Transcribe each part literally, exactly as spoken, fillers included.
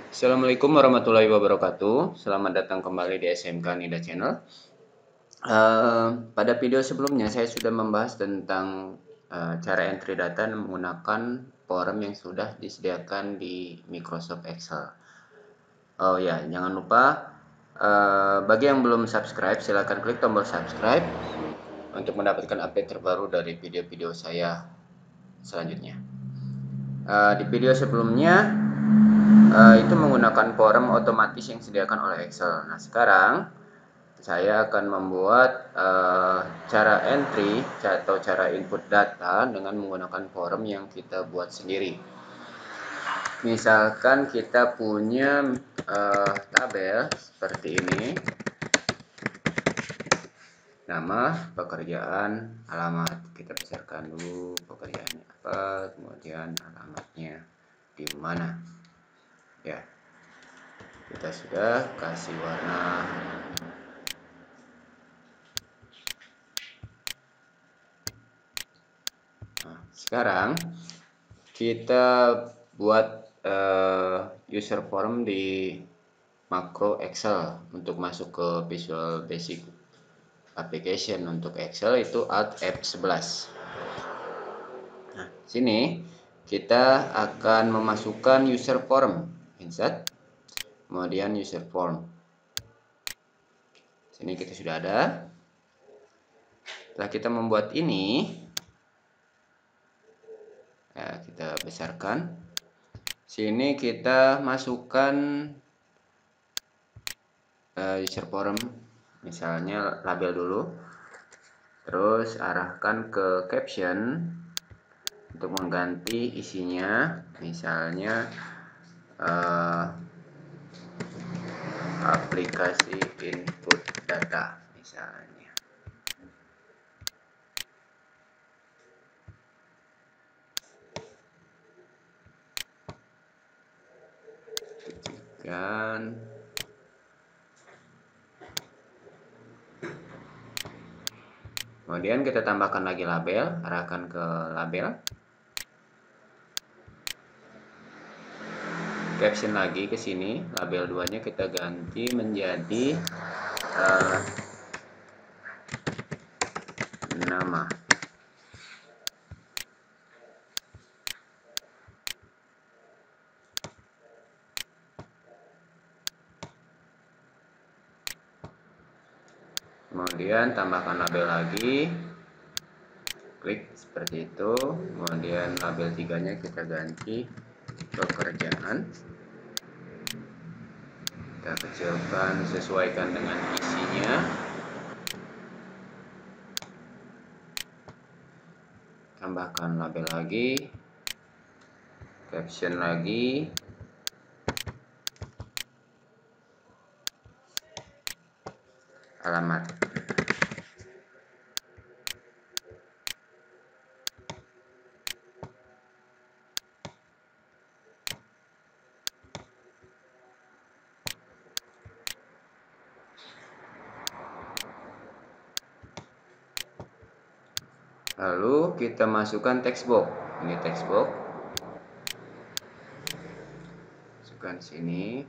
Assalamualaikum warahmatullahi wabarakatuh. Selamat datang kembali di S M K Nida Channel. Uh, pada video sebelumnya saya sudah membahas tentang uh, cara entry data menggunakan form yang sudah disediakan di Microsoft Excel. Oh ya, jangan lupa uh, bagi yang belum subscribe silahkan klik tombol subscribe untuk mendapatkan update terbaru dari video-video saya selanjutnya. Uh, di video sebelumnya uh, itu menggunakan form otomatis yang disediakan oleh Excel. Nah, sekarang saya akan membuat uh, cara entry atau cara input data dengan menggunakan form yang kita buat sendiri. Misalkan kita punya uh, tabel seperti ini, nama, pekerjaan, alamat. Kita besarkan dulu pekerjaannya apa, kemudian alamatnya di mana. Ya, kita sudah kasih warna. Nah, sekarang kita buat uh, user form di makro Excel untuk masuk ke Visual Basic Application. Untuk Excel itu Alt F sebelas. Nah, sini kita akan memasukkan user form, insert, kemudian user form. Sini kita sudah ada. Setelah kita membuat ini, ya, kita besarkan. Sini kita masukkan uh, user form, misalnya label dulu, terus arahkan ke caption untuk mengganti isinya, misalnya uh, aplikasi input data misalnya. Dan kemudian kita tambahkan lagi label, arahkan ke label, caption lagi ke sini, label dua nya kita ganti menjadi uh, nama. Kemudian tambahkan label lagi, klik seperti itu. Kemudian label tiga nya kita ganti pekerjaan, kita kecilkan sesuaikan dengan isinya. Tambahkan label lagi, caption lagi, alamat. Lalu kita masukkan text box. Ini text box. Masukkan sini.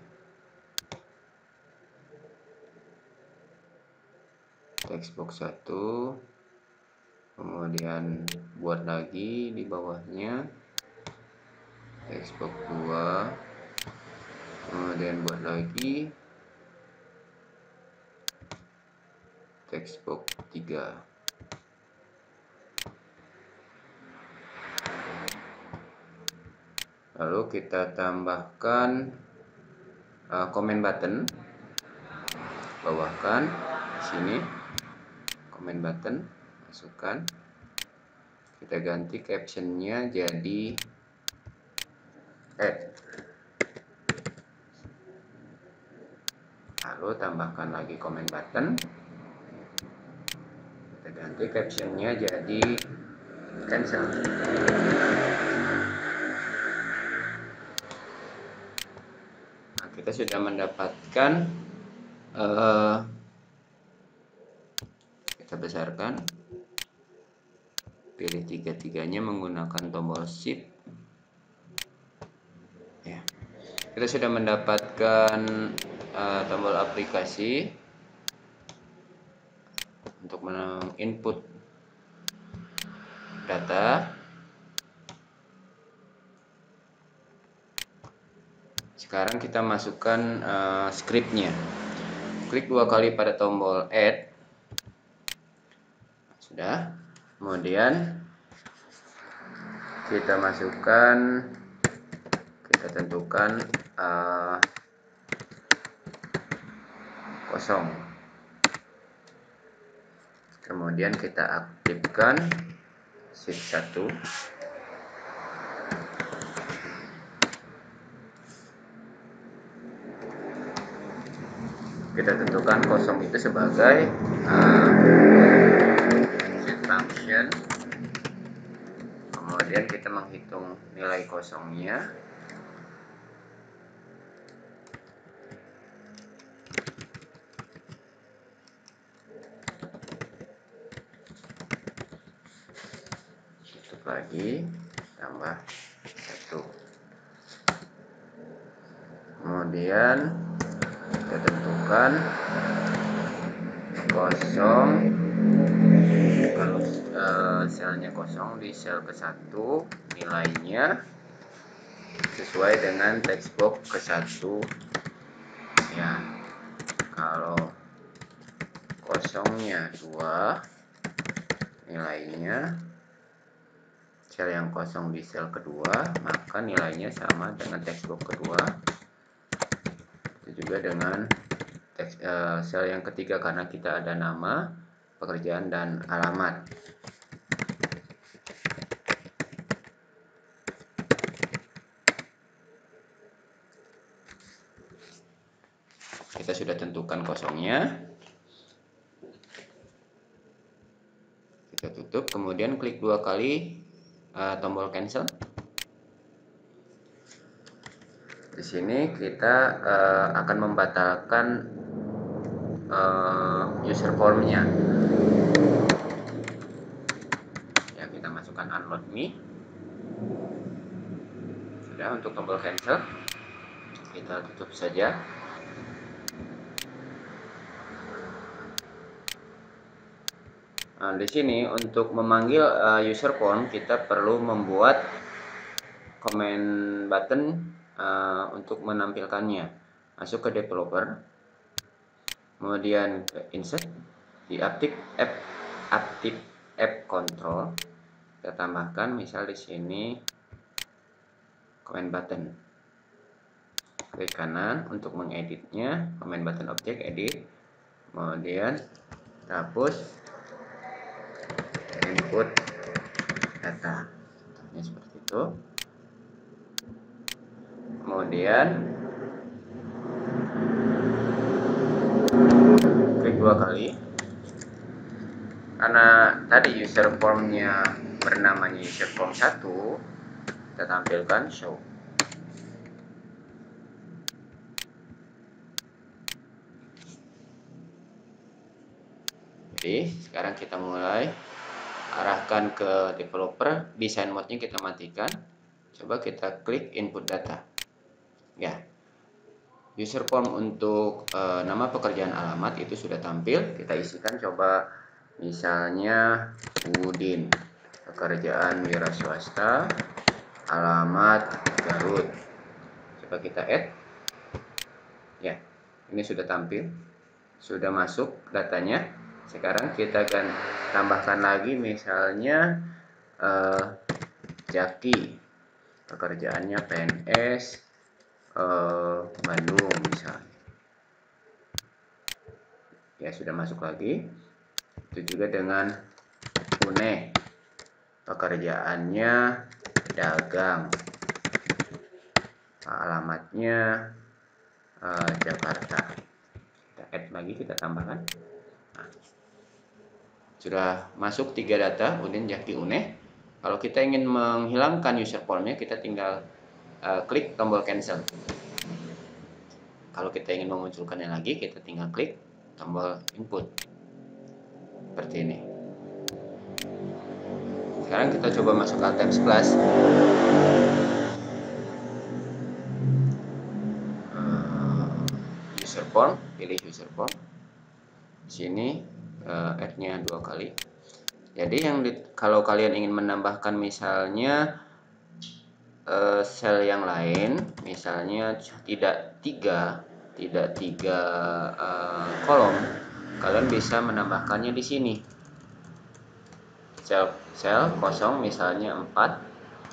Text box satu. Kemudian buat lagi di bawahnya text box dua. Kemudian buat lagi text box tiga. Lalu kita tambahkan uh, comment button, bawahkan sini comment button, masukkan. Kita ganti captionnya jadi add. Lalu tambahkan lagi comment button, kita ganti captionnya jadi cancel. Nah, kita sudah mendapatkan, uh, kita besarkan, pilih tiga-tiganya menggunakan tombol shift ya. kita sudah mendapatkan uh, tombol aplikasi untuk input data. Sekarang kita masukkan uh, scriptnya. Klik dua kali pada tombol add. Sudah. Kemudian kita masukkan, kita tentukan uh, kosong. Kemudian kita aktifkan shift satu. Kita tentukan kosong itu sebagai uh, set function. Kemudian kita menghitung nilai kosongnya. Tutup lagi, tambah satu. Kemudian kita tentukan kosong. Kalau uh, selnya kosong di sel ke satu, nilainya sesuai dengan text box ke satu. Ya, kalau kosongnya dua, nilainya sel yang kosong di sel kedua, maka nilainya sama dengan text box kedua. Itu juga dengan teks, uh, sel yang ketiga karena kita ada nama, pekerjaan, dan alamat. Kita sudah tentukan kosongnya. Kita tutup, kemudian klik dua kali uh, tombol cancel. Di sini kita uh, akan membatalkan uh, user formnya. Ya, kita masukkan unload me. Sudah, untuk tombol cancel kita tutup saja. Nah, di sini untuk memanggil uh, user form kita perlu membuat command button uh, untuk menampilkannya. Masuk ke developer, kemudian ke insert, di active app active app control kita tambahkan misal di sini command button. Klik kanan untuk mengeditnya, command button object edit, kemudian hapus input data. Ini seperti itu. Kemudian klik dua kali. Karena tadi user formnya bernamanya user form satu, kita tampilkan show. Jadi sekarang kita mulai arahkan ke developer, design mode-nya kita matikan. Coba kita klik input data. Ya, user form untuk e, nama, pekerjaan, alamat itu sudah tampil. Kita isikan, coba misalnya Udin, pekerjaan wira swasta, alamat Garut. Coba kita add. Ya, ini sudah tampil, sudah masuk datanya. Sekarang kita akan tambahkan lagi misalnya eh, Jaki, pekerjaannya P N S eh, Bandung misalnya. Ya, sudah masuk lagi. Itu juga dengan Une, pekerjaannya dagang, alamatnya eh, Jakarta. Kita add lagi, kita tambahkan. Nah, sudah masuk tiga data, Udin, Jaki, Une. Kalau kita ingin menghilangkan user formnya, kita tinggal uh, klik tombol cancel. Kalau kita ingin memunculkannya lagi, kita tinggal klik tombol input. Seperti ini. Sekarang kita coba masuk Alt Tab Plus. form, pilih user form. Di sini uh, add-nya dua kali. Jadi yang di, kalau kalian ingin menambahkan misalnya uh, sel yang lain, misalnya tidak tiga, tidak tiga uh, kolom, kalian bisa menambahkannya di sini. Sel sel kosong misalnya empat.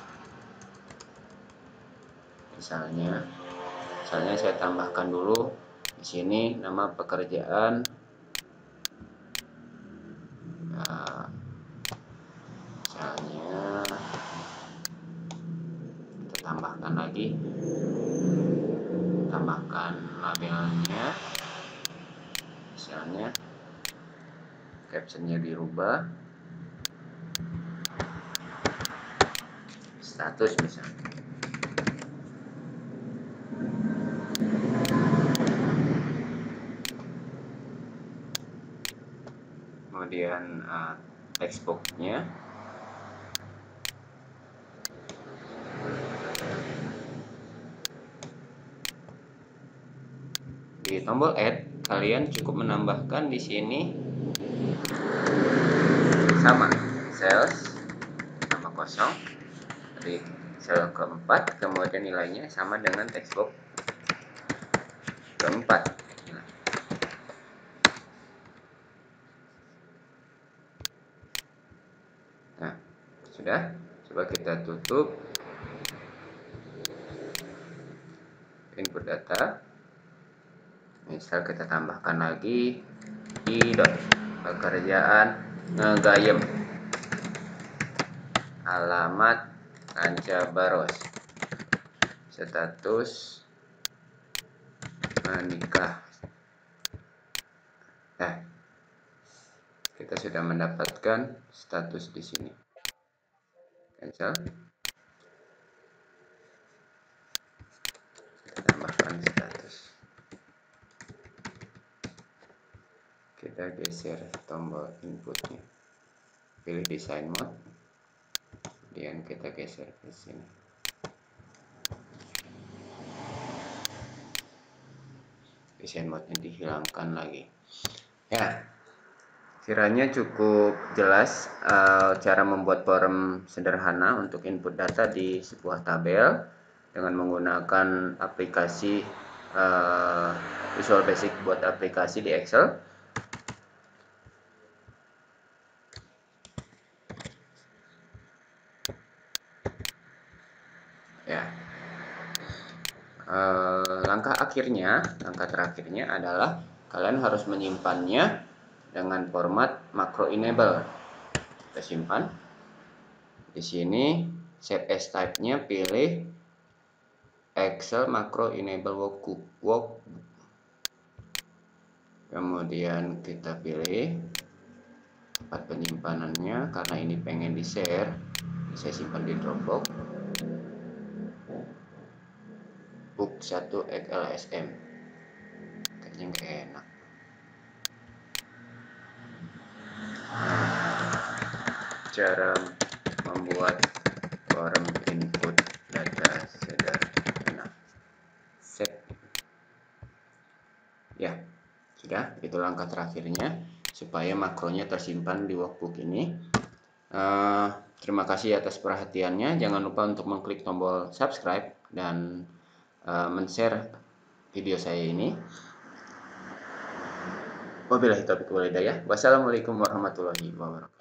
Misalnya, misalnya saya tambahkan dulu di sini nama pekerjaan. Nah, misalnya kita tambahkan lagi, tambahkan labelnya, misalnya captionnya dirubah, status misalnya. Kemudian uh, textbox-nya, di tombol add kalian cukup menambahkan di sini sama sales nama kosong dari sel keempat, kemudian nilainya sama dengan textbox keempat. Nah, nah sudah, coba kita tutup input data. Misal kita tambahkan lagi i dot pekerjaan ngegayem, alamat Ranca Baros, status menikah. Nah, kita sudah mendapatkan status di sini. Cancel. Kita tambahkan status. Kita geser tombol inputnya. Pilih design mode. Kemudian kita geser ke sini. Design mode-nya dihilangkan lagi. Ya, kiranya cukup jelas uh, cara membuat form sederhana untuk input data di sebuah tabel dengan menggunakan aplikasi uh, Visual Basic buat aplikasi di Excel. Ya, uh, langkah akhirnya, langkah terakhirnya adalah kalian harus menyimpannya dengan format macro enable. Kita simpan di sini, save as type-nya pilih Excel macro enable workbook. Work. Kemudian kita pilih tempat penyimpanannya, karena ini pengen di share, saya simpan di Dropbox. Book satu X L S M. Kayaknya nggak enak. Cara membuat form input data sederhana. Set. Ya, sudah, itu langkah terakhirnya supaya makronya tersimpan di workbook ini. Uh, terima kasih atas perhatiannya. Jangan lupa untuk mengklik tombol subscribe dan uh, men-share video saya ini. Wabillahi taufiq wal hidayah. Wassalamualaikum warahmatullahi wabarakatuh.